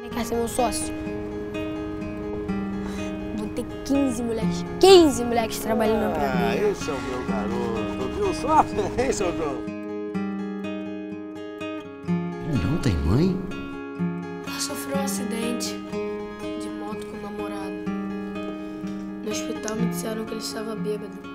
Quer ser meu sócio? Vou ter 15 moleques trabalhando pra mim. Esse é o meu garoto, viu só? Hein, seu João? Ele não tem mãe? Ela sofreu um acidente de moto com o namorado. No hospital me disseram que ele estava bêbado.